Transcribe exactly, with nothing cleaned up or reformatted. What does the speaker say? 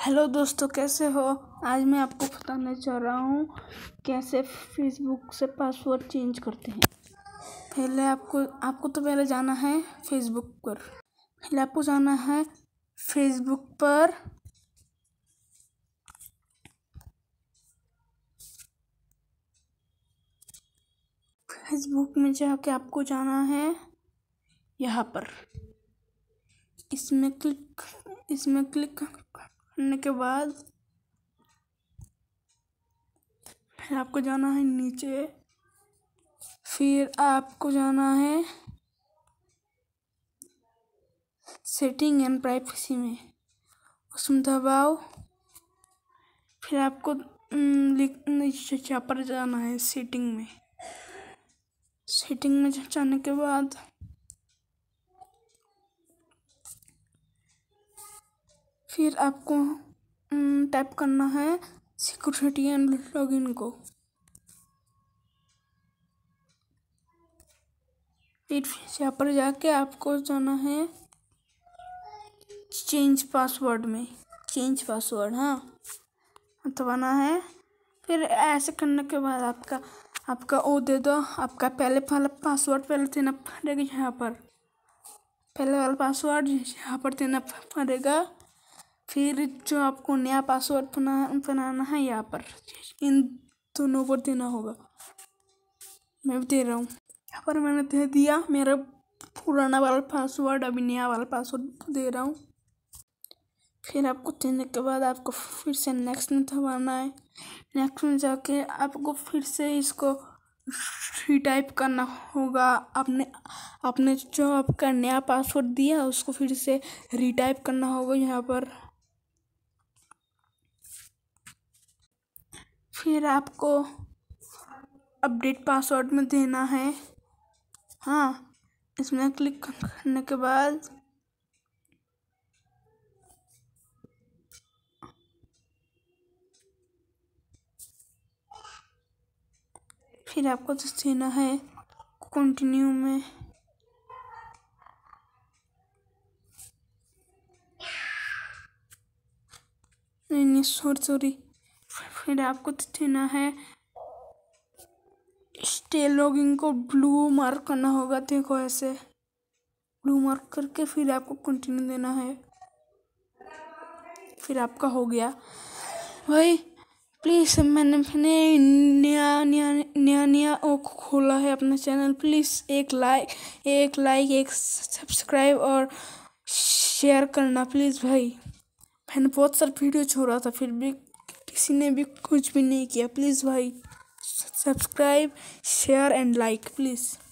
Hello दोस्तों, कैसे हो। आज मैं आपको बताने जा रहा हूँ कैसे फेसबुक से पासवर्ड चेंज करते हैं। पहले आपको आपको तो पहले जाना है फेसबुक पर। पहले आपको जाना है फेसबुक पर। फेसबुक में जाके आपको जाना है यहाँ पर। इसमें क्लिक इसमें क्लिक करने के बाद फिर आपको जाना है नीचे। फिर आपको जाना है सेटिंग एंड प्राइवेसी में, उसमें दबाओ। फिर आपको यहाँ पर जाना है सेटिंग में। सेटिंग में जाने के बाद फिर आपको टाइप करना है सिक्योरिटी एंड लॉगिन को। फिर यहाँ पर जाके आपको जाना है चेंज पासवर्ड में। चेंज पासवर्ड हाँ दबाना है। फिर ऐसे करने के बाद आपका आपका ओ दे दो। आपका पहले वाला पासवर्ड पहले देना पड़ेगा यहाँ पर। पहले वाला पासवर्ड यहाँ पर देना पड़ेगा। फिर जो आपको नया पासवर्ड बना बनाना है यहाँ पर इन दोनों पर देना होगा। मैं भी दे रहा हूँ। यहाँ पर मैंने दे दिया मेरा पुराना वाला पासवर्ड। अभी नया वाला पासवर्ड दे रहा हूँ। फिर आपको देने के बाद आपको फिर से नेक्स्ट में दबाना है। नेक्स्ट में जाके आपको फिर से इसको रीटाइप करना होगा। आपने आपने जो आपका नया पासवर्ड दिया उसको फिर से रीटाइप करना होगा यहाँ पर। फिर आपको अपडेट पासवर्ड में देना है। हाँ इसमें क्लिक करने के बाद फिर आपको देना है कंटिन्यू में। नहीं नहीं सॉरी सॉरी फिर आपको देना है स्टे लॉगिंग को ब्लू मार्क करना होगा। देखो ऐसे ब्लू मार्क करके फिर आपको कंटिन्यू देना है। फिर आपका हो गया भाई। प्लीज़ मैंने मैंने नया नया नया नया ओ खोला है अपना चैनल। प्लीज़ एक लाइक एक लाइक एक सब्सक्राइब और शेयर करना प्लीज़ भाई। मैंने बहुत सारा वीडियो छोड़ा था फिर भी किसी ने भी कुछ भी नहीं किया। प्लीज़ भाई subscribe share and like please.